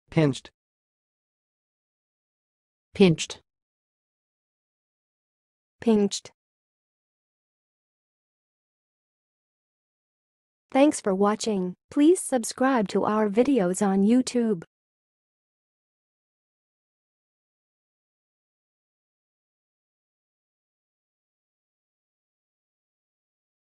pinched, pinched, PINTCH-d. Thanks for watching. Please subscribe to our videos on YouTube.